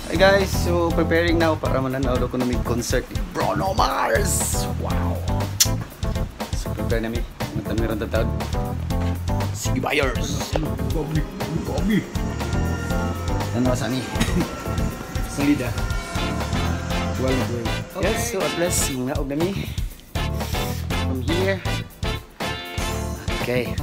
Hi guys, so preparing now para mananaw ko na may concert ni Bruno Mars. Wow. So prepare na mi. Meron tatawad. Sige buyers. Gobi. Ano sa ni? Solida. Well. Yes, so at least mga og nami. From here. Okay.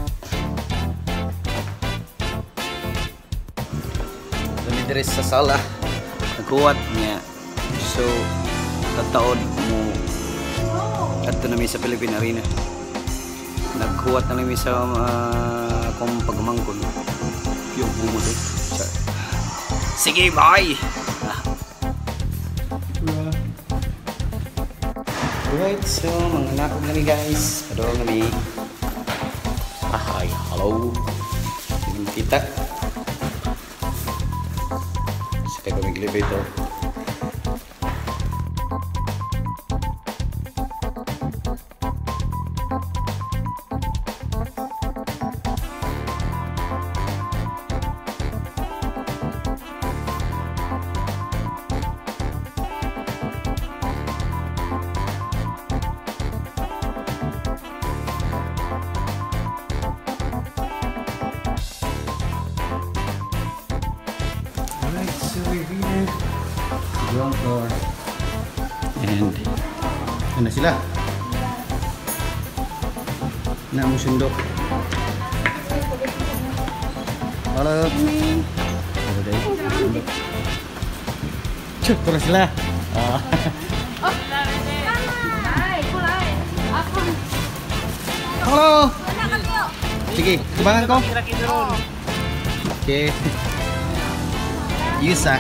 Dami diri sa sala. Nagkuwat niya. So, tataod mo adto na mi sa Philippine Arena. Nagkuwat na mi sa akong pagmangkon. Yung bumuto. Sige, bye! Alright, so mga nakog na mi guys. Padawag na mi. Hi, hello. Hindi mo kita. Kita kami elevator. Ground floor. And ano sila? Na mo sundok. Halo. Cuk, terus sila. Oh. Halo. Sige, kubangan ko. Oke. Yusa.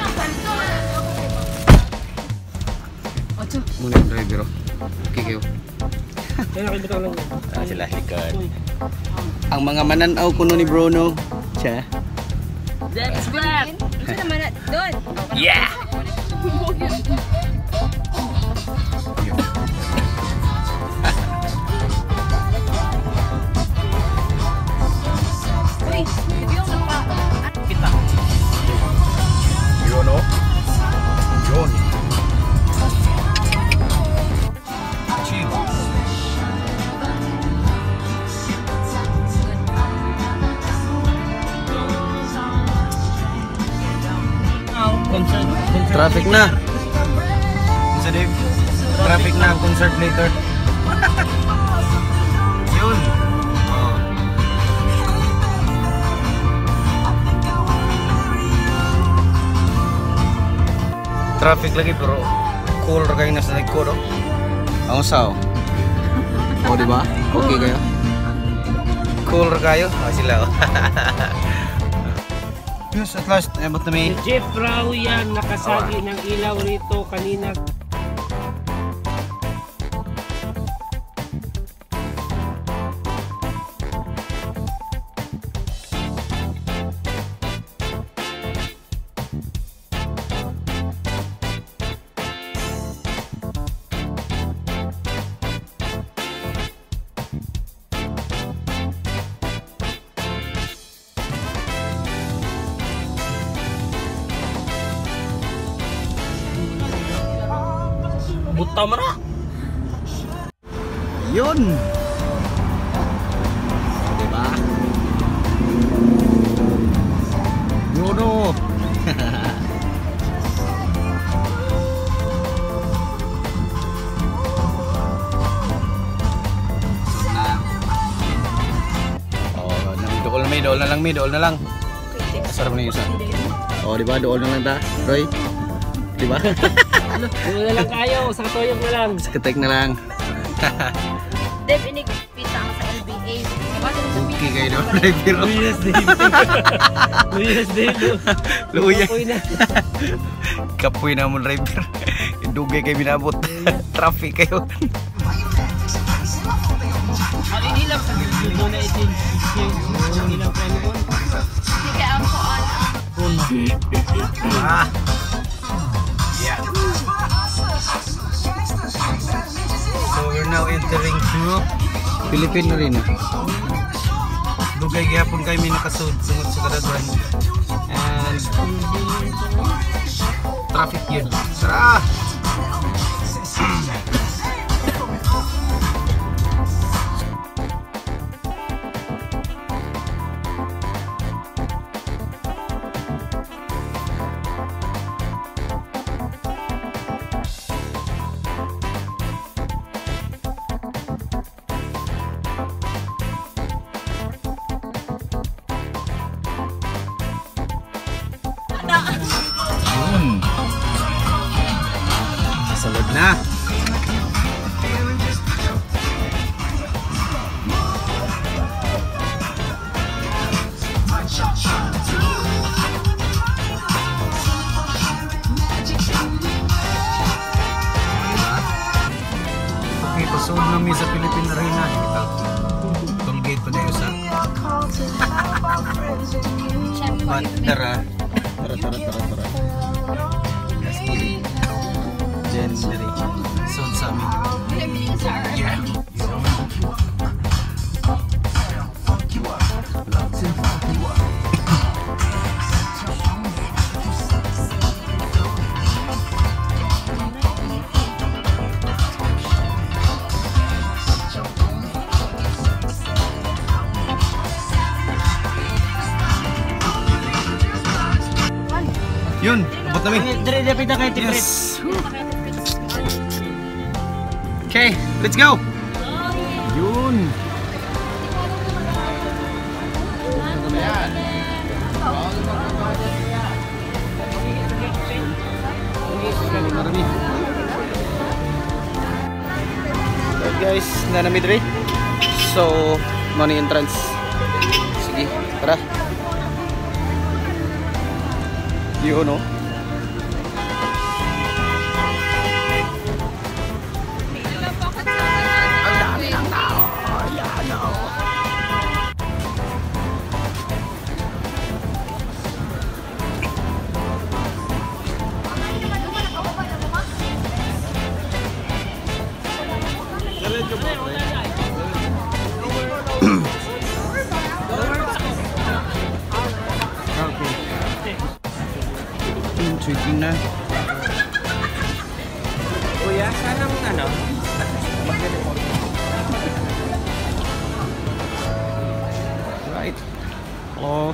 Muna yung driver. Okay kayo. Sila likod. Ang mga mananaw kuno ni Bruno. Siya. That's bad. Ito naman na doon. Yeah. Uy, yung napa. Kita. Bruno. John. Traffic na. Isa Dave. Traffic na ang concert later. Yun. Oh. Traffic lagi pero cool ra kayo nasa likod oh. Ang sao. Oh, di ba? Okay kayo. Cool ra kayo. Oh, sila oh. Yes, at last, abot na may... Si Jeff Rao yan, nakasagi ng ilaw rito kanina. Buta mo na. Yun. Diba? Bruno. Dool na lang. Sarap na yung isa. Oh, diba? Dool na lang ta, Roy. Diba? Dool na lang kayo, sa katoyog na lang. Sa katek na lang. Dave, inigpita ang sa LBA. Okay kayo doon, driver. Luyas din. Luyas. Kapoy na mo, driver. Dugay kayo binabot. Traffic kayo. Ang inilang sa video na itin. Ang ilang preno ko. Sige, ako Ah. Yeah. So we're now entering to Philippine Arena. Dugay gyapon kay mi nakasud sungod sa kadaghan. And traffic yun. Tara! Yun. Salad na. Okay, pasod namin sa Philippine Arena. Kita. Tollgate pa na yun sa. But tara. Tara. Yes, puli. January. Sold sa amin. Yeah. Yun, abot namin. Dire dapita kay trip. Yes. Okay, let's go. Yun. Alright guys, nanami diri. So, money entrance. Sige, tara. Yun, no? Ang dami ng tao. Ayan, no? Tweaking na. Kuya, sana mo ano? Right. Oh.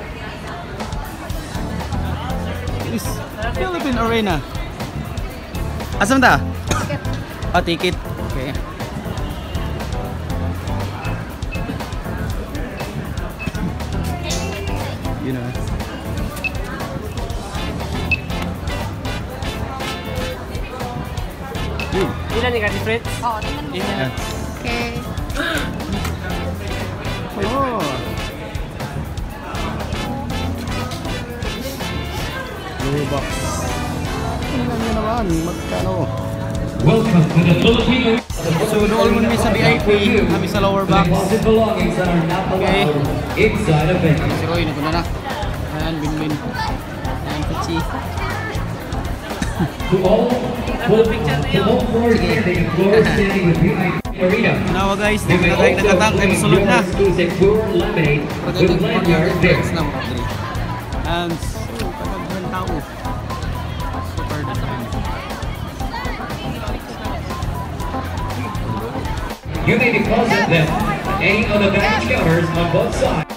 This Philippine Arena. Asam ta? Ah, ticket. Okay. You know. Ilan ni Kati Fritz? Oo, tingnan mo. Yeah. Okay. Oh. Lubak. Tingnan nyo naman, magkano. Welcome to the Philippines. So, doon mo namin sa VIP, kami sa lower box. Deposit belongings that are not Okay. allowed inside a venue. Si Roy, nakuha na. Ayan, Binbin. Ayan, Pichi. To all floors standing, floors standing with VIP Arena. Nawa guys, You may nagkatang also nagkatang ay drink masulod your na. exclusive Pure Lemonade with Lanyard Beer. Na mga kadri. And so, kapag tao. Super demand. You may deposit them any of the baggage counters on both sides.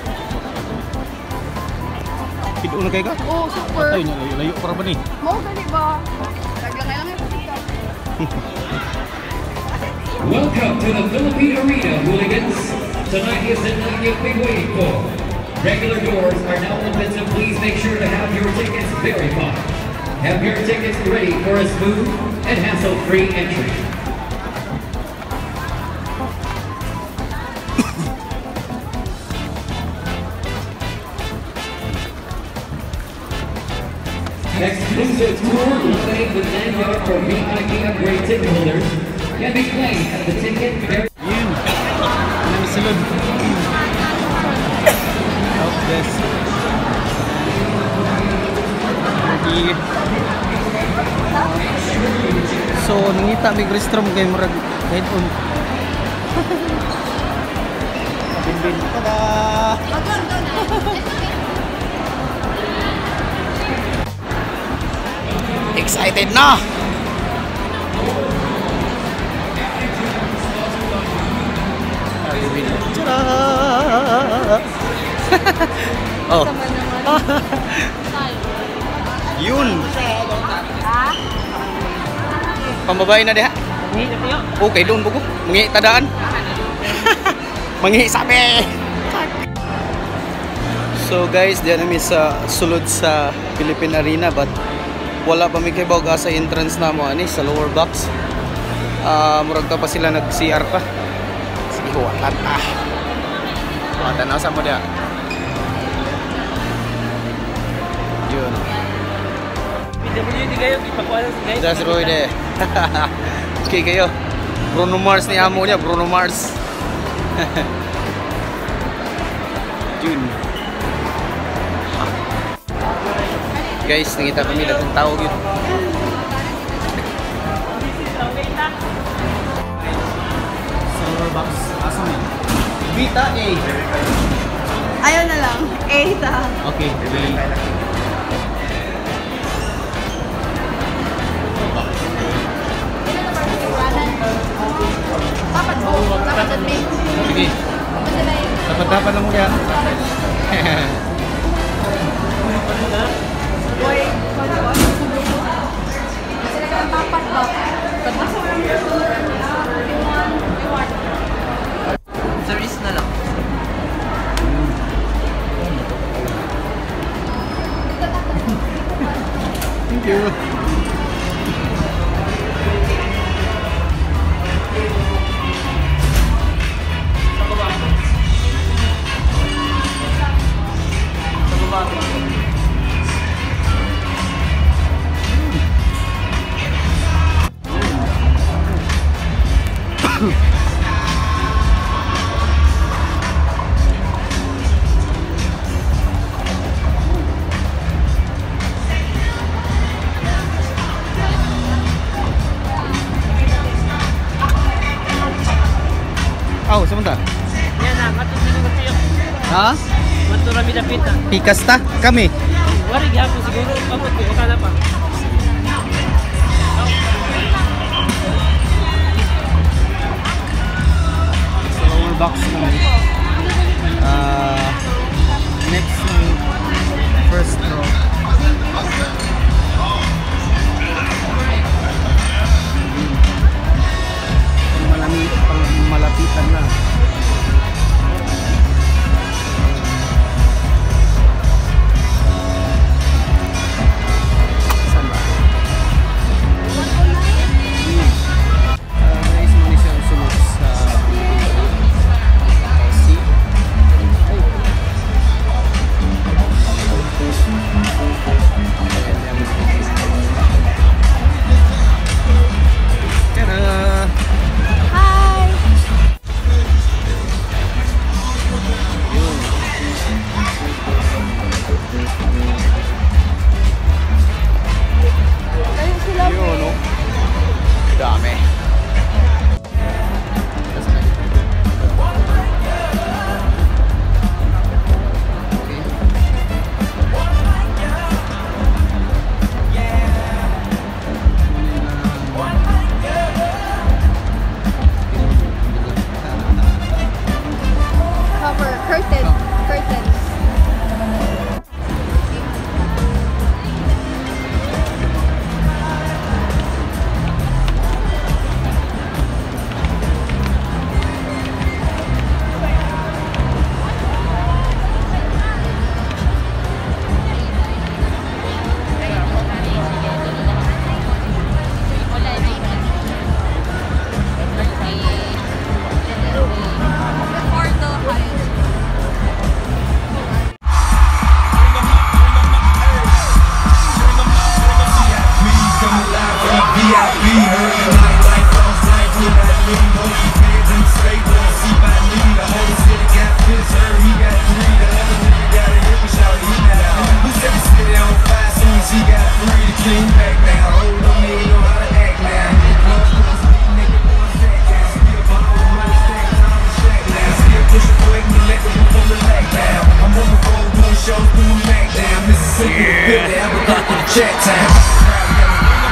Pido na kayo ka? Oo, super. Ay, layo para ba ni? Mo, gani ba? Lagyan lang yung pagkita. Welcome to the Philippine Arena, hooligans. Tonight is the night you've been waiting for. Regular doors are now open, so please make sure to have your tickets verified. Have your tickets ready for a smooth and hassle-free entry. Exclusive tour lemonade with lanyard for VIP upgrade ticket holders can be claimed at the ticket verification. Yun. Nami silod. Out this. So, nangita may restroom kay murag head-on. Binbin. Tada! excited na! Oh. Yun. Pambabae na diha. Okay, doon bugo. Mangi tadaan. Mangi sabi. So guys, diyan kami sa sulod sa Philippine Arena but wala pa mi kay bawga sa entrance na mo ani sa lower box. Murag pa sila nag-CR pa. Sige, watan ah. Watan na sa mo dia. Yun. PWD kayo, ipakuha sa guys. That's right eh. Okay kayo. Bruno Mars ni amo niya, Bruno Mars. Yun. Guys, nakita kami datang tao yun. Silver box, asam yun? Vita A. Ayaw na lang. Ta. Okay, Dapat po. Dapat admit. sige. Dapat lang mo kaya. Boy, sila ka dapat ba? Service na lang. Thank you. Oh, sebentar. Yan na, matutunan ko kayo. Ha? Maturami na pita. Pikasta kami. Wari gihapon siguro, pabot ko, wakala pa. Sa lower box naman. Next first row. Malapitan na. Saan ba? Guys, muna siya sunod sa LC. Tara! Yun, no? Dami. Cover, curtains. Check time.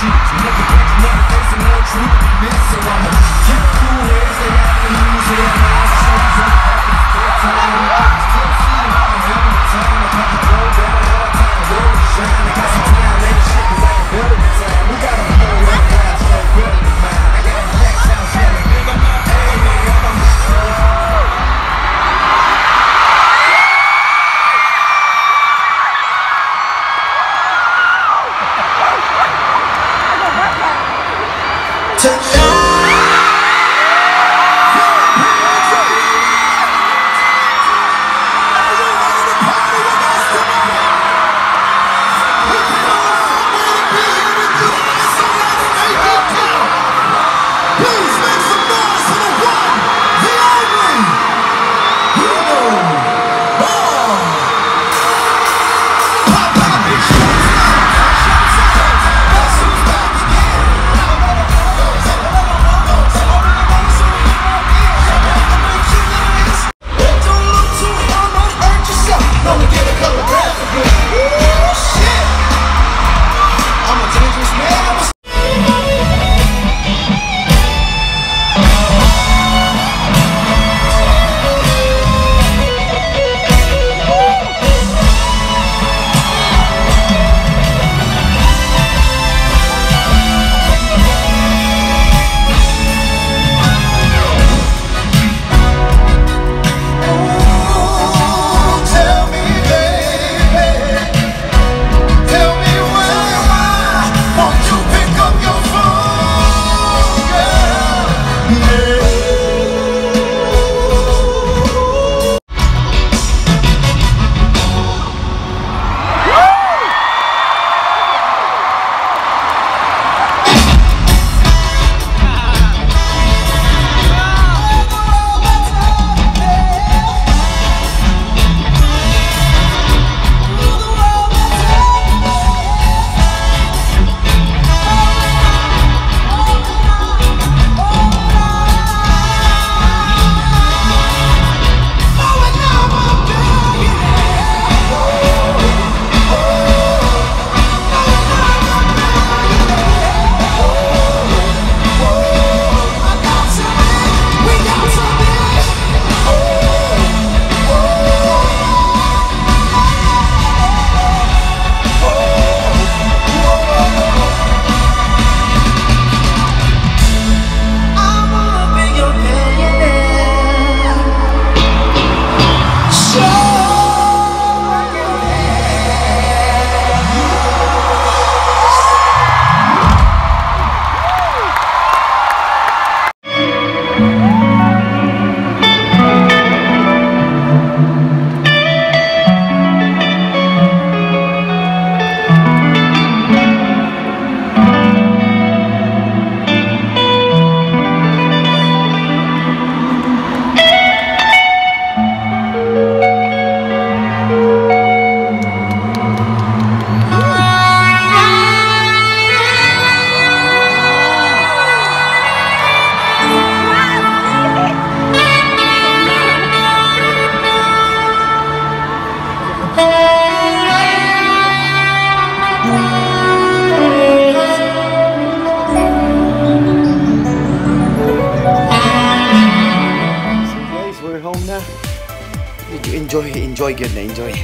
enjoy gyud na enjoy.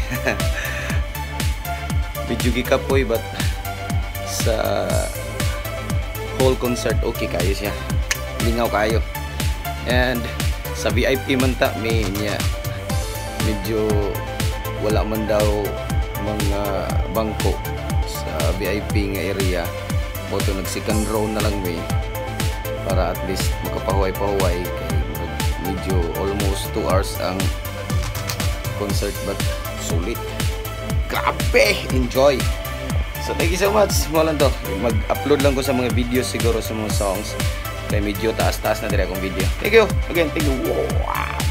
Medyo gikapoy but sa whole concert okay kayo siya. Lingaw kayo. And sa VIP man ta may niya medyo wala man daw mga bangko sa VIP nga area. Moto nag second row na lang may para at least makapahuway-pahuway kay medyo almost 2 hours ang concert but sulit. Grabe! Enjoy! So thank you so much. Mo lang to. Mag-upload lang ko sa mga videos siguro sa mga songs. Kaya medyo taas-taas na dire akong video. Thank you! Again, thank you! Wow!